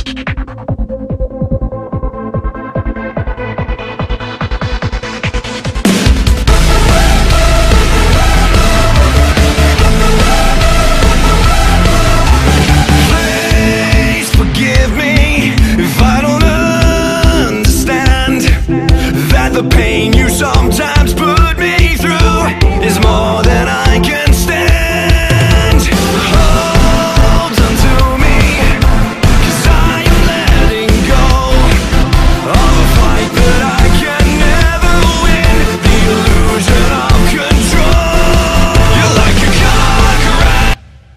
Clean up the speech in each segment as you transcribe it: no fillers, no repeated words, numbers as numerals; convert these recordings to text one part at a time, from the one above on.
Please forgive me if I don't understand that the pain you sometimes put me through is more than I can stand. Hold on to me, 'cause I am letting go of a fight that I can never win, the illusion of control. You're like a conqueror.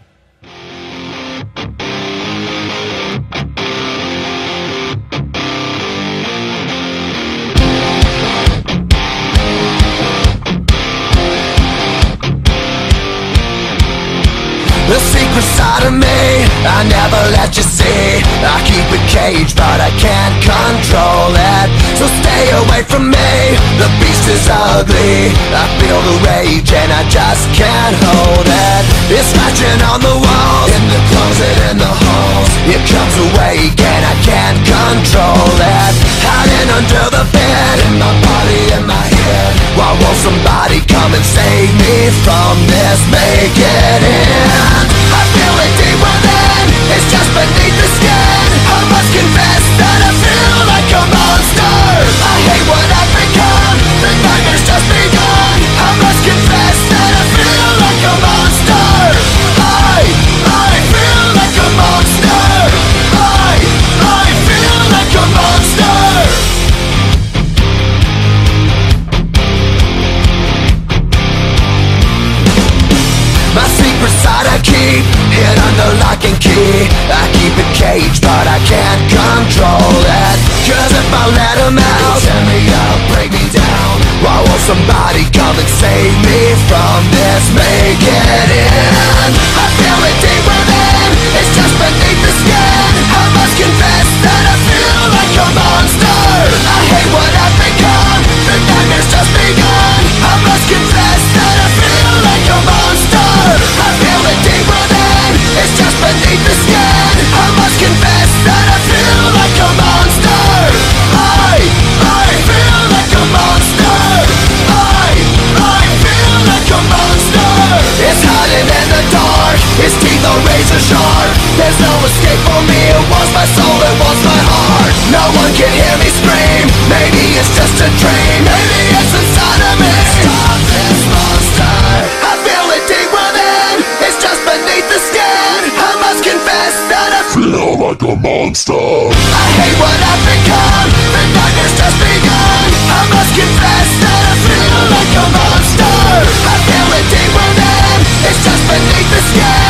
The secret side of me, I never let you see. I keep it caged, but I can't control it. So stay away from me, the beast is ugly. I feel the rage and I just can't hold it. It's scratching on the walls, in the closet, in the halls. It comes awake and I can't control it. Hiding under the bed, in my body, in my head. Why won't somebody come and save me from this? Make it end. I feel it deep within, it's just beneath the skin. I must confess that I feel like a monster. I hate what I've become, the nightmare's just begun. I must confess that I feel like a monster. I feel like a monster. I feel like a monster. My secret side I keep hid under lock and key. I keep it caged, but I can't control it. 'Cause if I let him out, he'll tear me up, break me down. Why won't somebody come and save me from this? Make it end. I feel it deep within, it's just beneath the skin. I must confess that I feel like a monster. I hate what I've become, the nightmare's just begun. I must confess that I feel like a monster. I feel it deep within, it's just beneath the skin. I must confess that I feel like a monster. I feel like a monster. I feel like a monster. It's hiding in the dark, its teeth are razor sharp. There's no escape for me, it wants my soul, it wants my heart. No one can hear me scream, maybe it's just a dream. Maybe it's inside of me. Stop this monster. I feel it deep within, it's just beneath the skin. I must confess that I feel like a monster. I hate what I've become, the nightmare's just begun. I must confess that I feel like a monster. I feel it deep within, it's just beneath the skin.